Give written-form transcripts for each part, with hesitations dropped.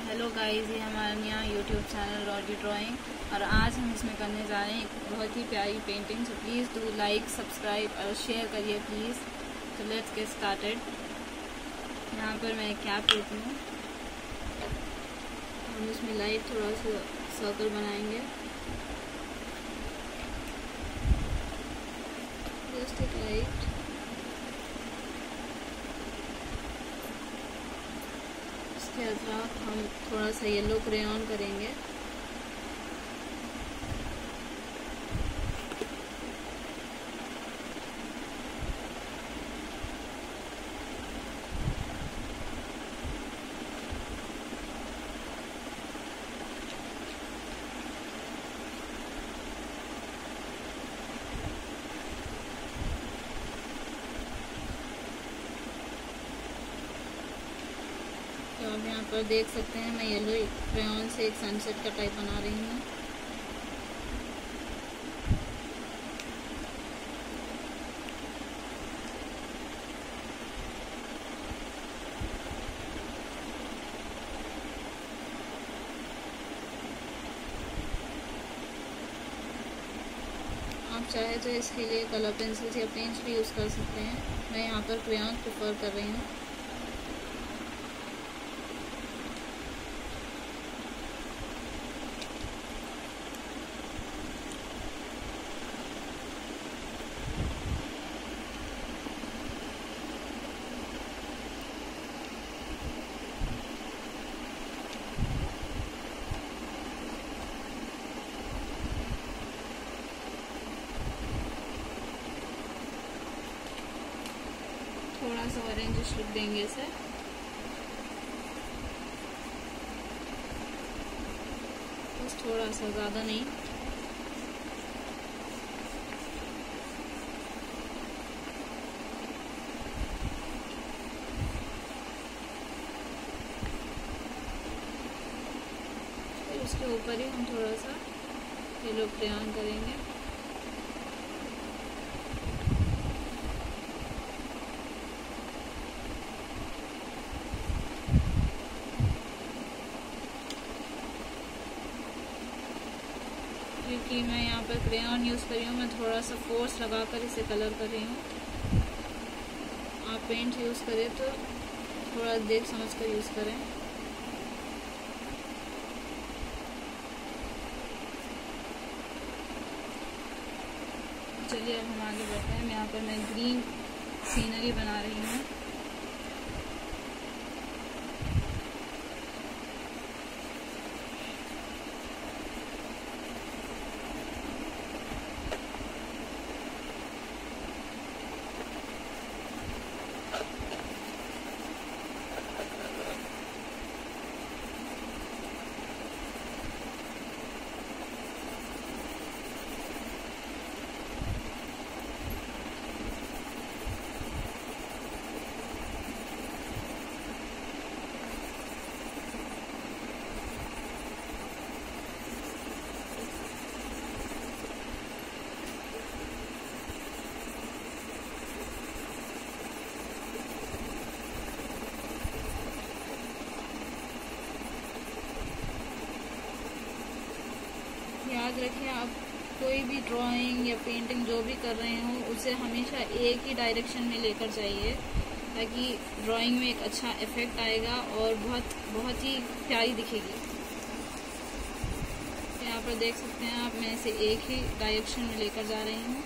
Hello guys, ये हमारा नया यूट्यूब चैनल रॉडी ड्राइंग और आज हम इसमें करने जा रहे हैं एक बहुत ही प्यारी painting. So please do like, subscribe और शेयर करिए प्लीज़। तो लेट्स गेट स्टार्टेड। यहाँ पर मैं एक कैप लेती हूँ, हम इसमें लाइट थोड़ा सा सर्कल बनाएंगे। जस्ट एक लाइट, इसके अलावा हम थोड़ा सा येलो क्रेयॉन करेंगे। तो आप यहाँ पर देख सकते हैं मैं येलो क्रेयॉन से एक सनसेट का टाइप बना रही हूँ। आप चाहे तो इसके लिए कलर पेंसिल्स या पेंट्स भी यूज़ कर सकते हैं। मैं यहाँ पर क्रेयॉन प्रेफर कर रही हूँ। थोड़ा सा ऑरेंज लुक देंगे इसे। बस थोड़ा सा, ज़्यादा नहीं। फिर उसके ऊपर ही हम थोड़ा सा येलो क्रेयॉन करेंगे। क्योंकि मैं यहाँ पर क्रेयॉन यूज़ कर रही हूँ, मैं थोड़ा सा फोर्स लगाकर इसे कलर कर रही हूँ। आप पेंट यूज़ करें तो थोड़ा देख समझ कर यूज़ करें। चलिए अब हम आगे बढ़ते हैं। यहाँ पर मैं ग्रीन सीनरी बना रही हूँ। याद रखें, आप कोई भी ड्राइंग या पेंटिंग जो भी कर रहे हो उसे हमेशा एक ही डायरेक्शन में लेकर जाइए, ताकि ड्राइंग में एक अच्छा इफेक्ट आएगा और बहुत ही प्यारी दिखेगी। यहाँ पर देख सकते हैं आप, मैं इसे एक ही डायरेक्शन में लेकर जा रही हूँ।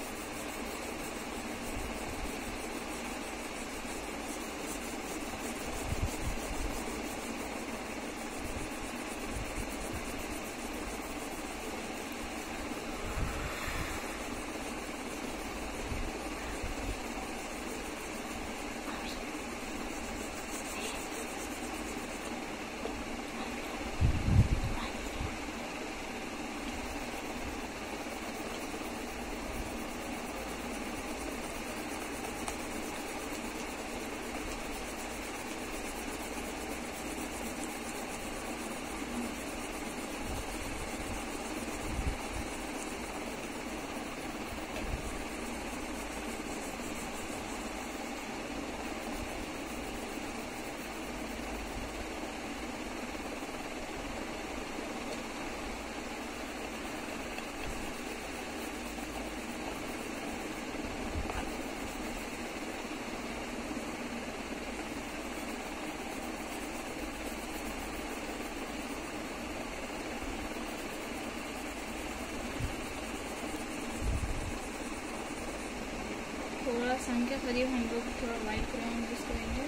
सन के करीब हम लोग थोड़ा वाइट क्रेयॉन यूज़ करेंगे।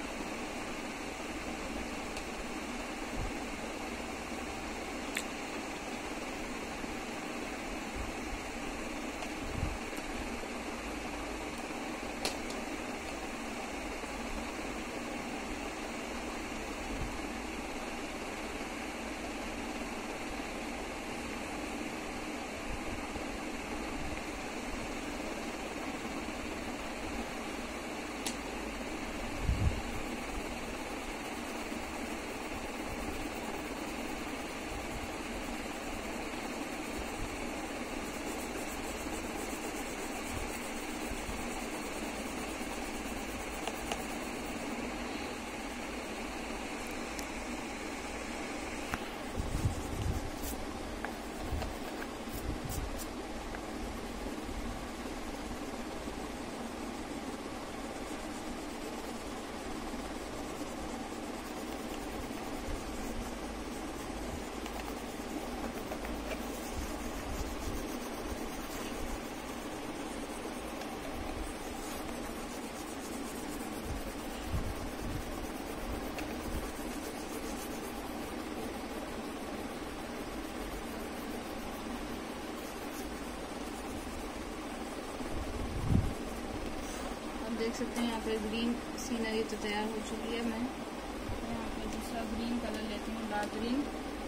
देख सकते हैं यहाँ पर ग्रीन सीनरी तो तैयार हो चुकी है। मैं यहाँ पर दूसरा ग्रीन कलर लेती हूँ, डार्क ग्रीन,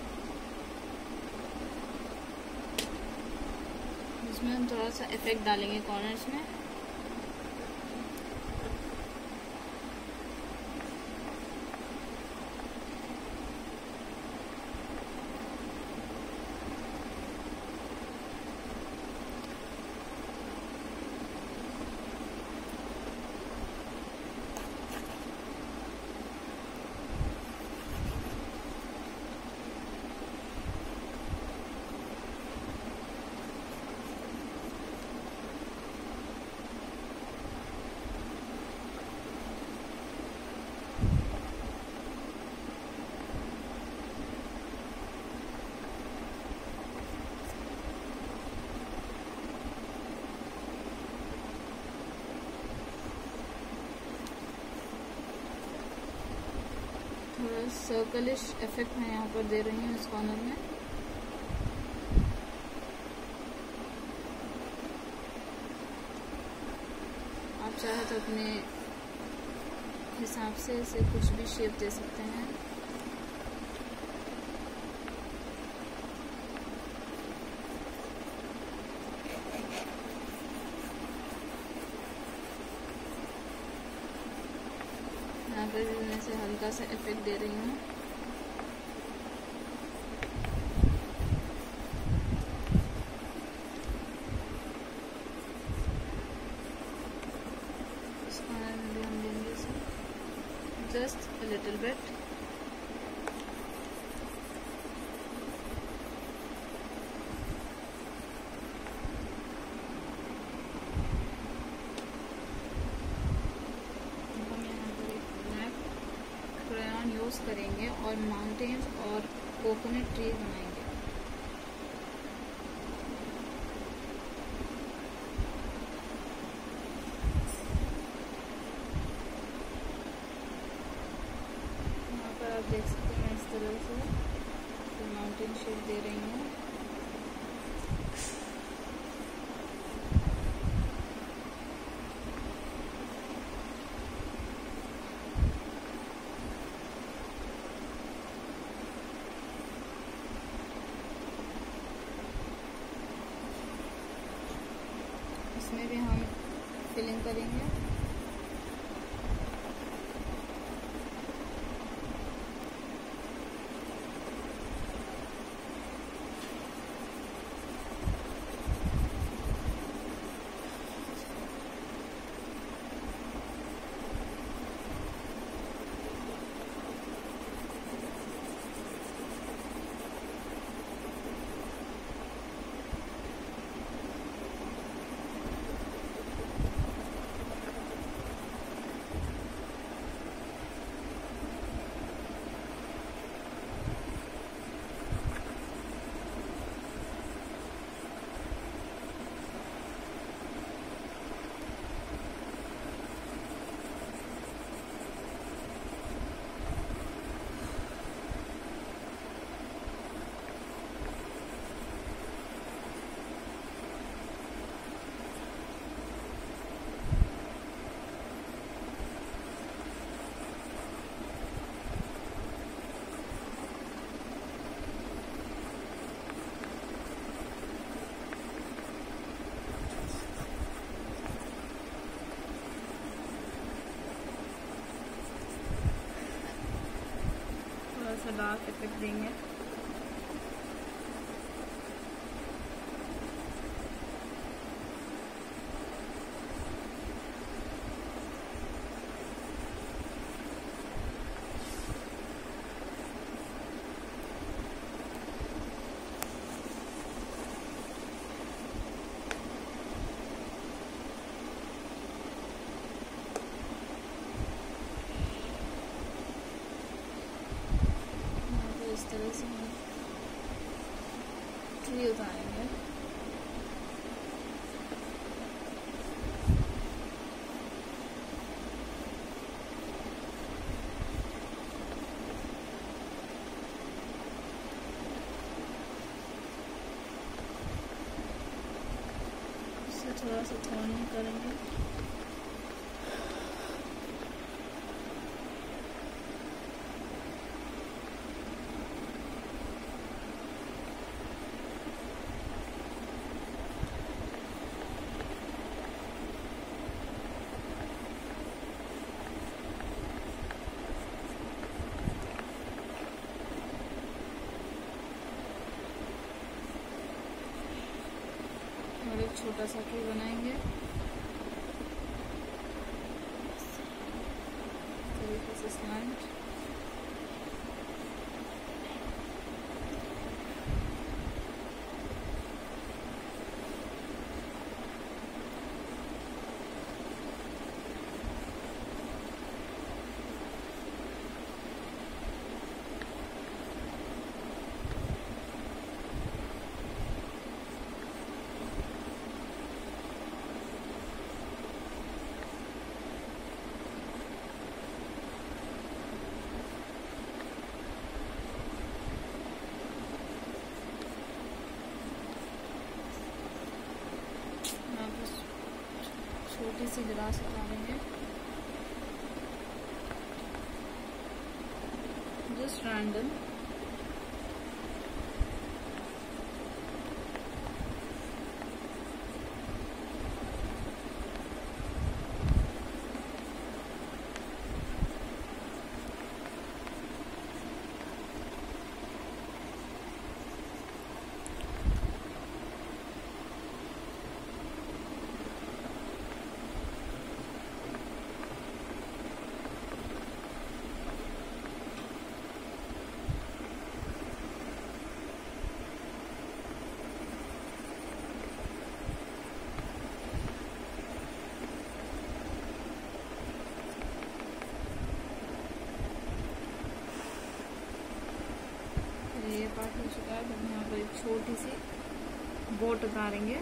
जिसमें हम थोड़ा सा इफेक्ट डालेंगे कॉर्नर्स में। थोड़ा सर्कलिश इफेक्ट मैं यहाँ पर दे रही हूँ इस कॉर्नर में। आप चाहे तो अपने हिसाब से इसे कुछ भी शेप दे सकते हैं। यहाँ पर भी मैं से हल्का सा इफेक्ट दे रही हूँ। इस कॉर्नर में भी हम देंगे इसे just a little bit. Use करेंगे और माउंटेन्स और कोकोनट ट्री बनाएंगे। यहाँ पर आप देख सकते हैं इस तरह से माउंटेन शेप दे रही हूँ। इसमें भी हम फिलिंग करेंगे। डार्क इफेक्ट देंगे। इस तरह से हम ट्री उतारेंगे। इससे थोड़ा सा थोड़ा करेंगे। और एक छोटा सा ट्री बनाएंगे तरीके से स्लैंट। छोटी सी ग्लास उतारेंगे, जस्ट रैंडम। ये पार्ट हो चुका है। तो यहाँ पर एक छोटी सी बोट उतारेंगे।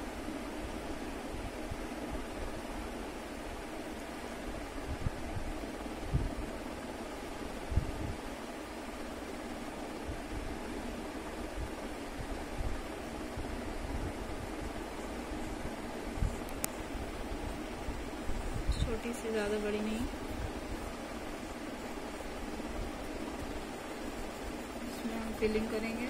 छोटी सी, ज़्यादा बड़ी नहीं। फिलिंग करेंगे।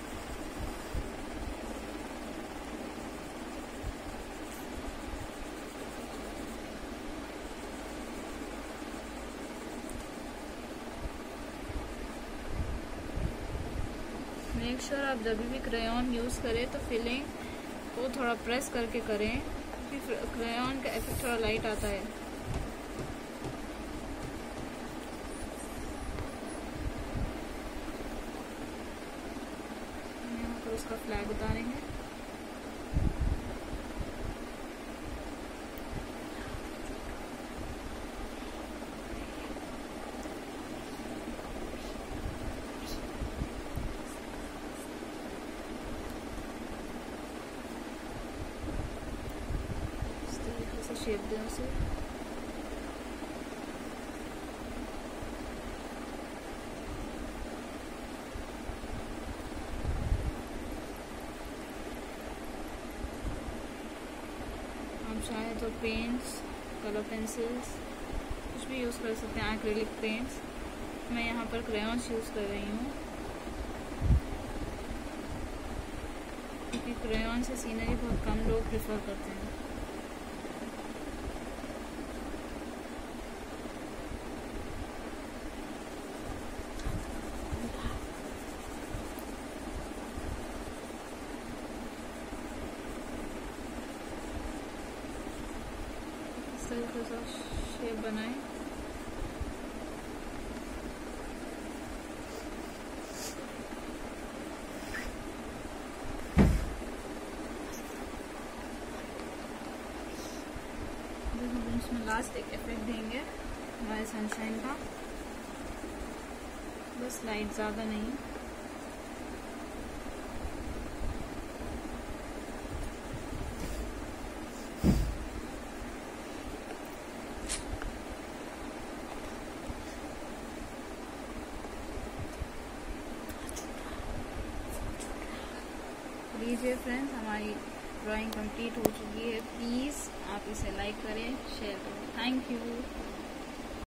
मेक श्योर आप जब भी क्रेयॉन यूज़ करें तो फिलिंग को थोड़ा प्रेस करके करें, क्योंकि क्रेयॉन का इफेक्ट थोड़ा लाइट आता है। उसका फ्लैग उतारेंगे। इस तरीके से शेप दें उसे। चाहे तो पेंट्स, कलर पेंसिल्स कुछ भी यूज़ कर सकते हैं, एक्रिलिक पेंट्स। मैं यहाँ पर क्रेयॉन्स यूज़ कर रही हूँ, क्योंकि क्रेयॉन से सीनरी बहुत कम लोग प्रेफर करते हैं। तरीके से शेप बनाएं। इसमें लास्ट एक इफेक्ट देंगे हमारे सनशाइन का, बस लाइट ज़्यादा नहीं। लीजिए फ्रेंड्स, हमारी ड्राइंग कंप्लीट हो चुकी है। प्लीज़ आप इसे लाइक करें, शेयर करें। Thank you.